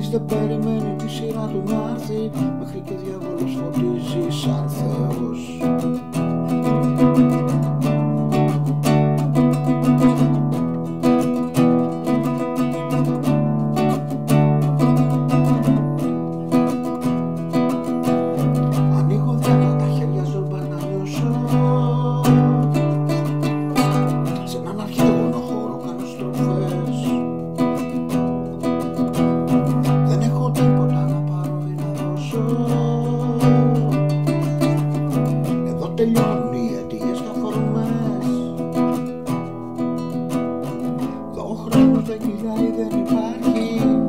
Κανείς δεν περιμένει τη σειρά του να έρθει, μέχρι και διάβολος φωτίζει σαν Θεός. Ανοίγω διάφορα τα χέρια ζόρμπα να νιώσω, σε έναν αρχαίγωνο χώρο κάνω στροφές. Δεν έχω τίποτα να πάρω ή να δώσω, εδώ τελειώνουν οι αιτίες και αφορμές. Εδώ ο χρόνος δεν κυλάει, δεν υπάρχει,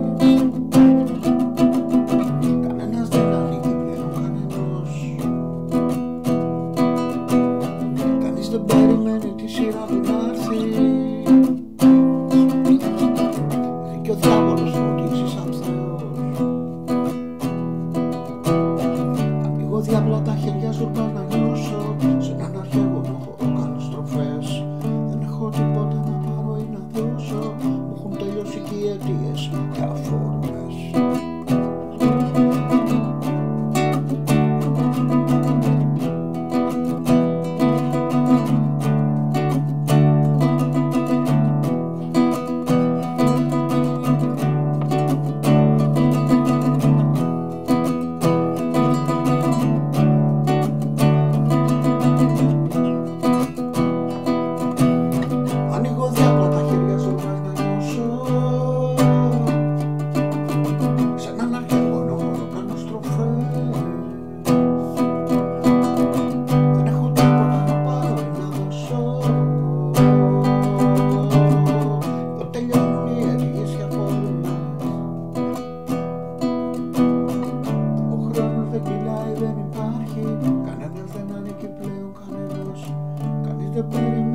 κανένας δεν ανήκει πλέον κανενός. Κανείς δεν περιμένει τη σειρά του να έρθει, μέχρι και ο διάβολος φωτίζει σαν Θεός. Ανοίγω διάπλα τα χέρια ζουρμπά να νιώσω, σε έναν αρχαίγωνο χώρο κάνω στροφές. Δεν έχω τίποτα να πάρω ή να δώσω, μου έχουν τελειώσει και οι αιτίες και αφορμές. Ανοίγω διάπλα τα χέρια ζουρμπά να νιώσω, σε έναν αρχαίγωνο χώρο κάνω στροφές. Δεν έχω τίποτα να πάρω ή να δώσω, εδώ τελειώνουν οι αιτίες και αφορμές. Ο χρόνος δεν κυλάει, δεν υπάρχει, κανένας δεν ανήκει πλέον κανενός. Κανείς δεν περιμένει